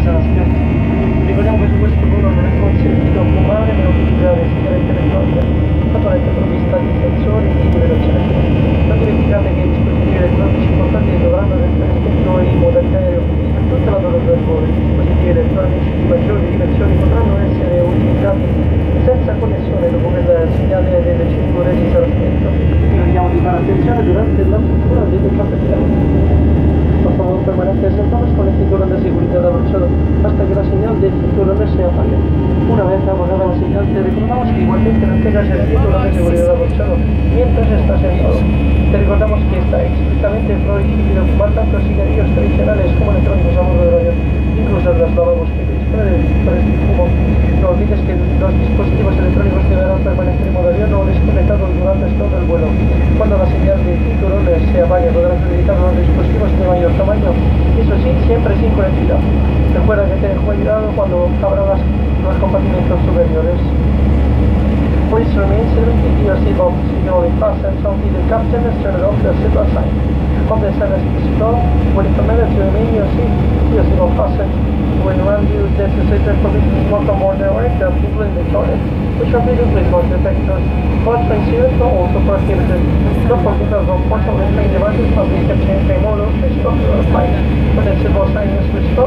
aspetto. Ricordiamo che su questo volo non è consentito fumare né utilizzare sigarette elettroniche, fatturette provvista di sensori di rilevazione. Non dimenticate che i dispositivi elettronici portatili dovranno essere spenti in modalità aereo per tutta la durata del volo. I dispositivi elettronici di maggiori dimensioni potranno essere utilizzati senza connessione dopo che il segnale delle cinture si sarà spento. Vi chiediamo di fare attenzione durante la struttura delle capacità. Por favor, permanece sentados con el cinturón de seguridad abrochado hasta que la señal del cinturón se apague. Una vez apagada la señal, te recordamos que igualmente no tengas el cinturón de seguridad abrochado mientras estás sentado. Te recordamos que está estrictamente prohibido fumar tanto cigarrillos tradicionales como electrónicos a bordo del avión, incluso los lavabos que disponen de detectores de humo. No olvides que los dispositivos electrónicos deberán permanecer en modo avión o desconectados durante todo el vuelo. Cuando la señal del cinturón se apague, podrás utilizar los dispositivos de mayor tamaño, eso sí, siempre sin conectividad. Recuerda que ten cuidado cuando abras los compartimentos superiores. Please remain seated, keep your seatbelt securely fastened until the captain has turned off the seatbelt sign. Of the service control, when recommended to remain your seatbelt fastened. When around you, that the seat permission to smoke on board the aircraft, including the toilet, which are fitted with smoke detectors. All train seats are also prohibited. Don't forget that unfortunately train devices must be kept in train mode or switched off throughout flight. When the seatbelt sign is switched off,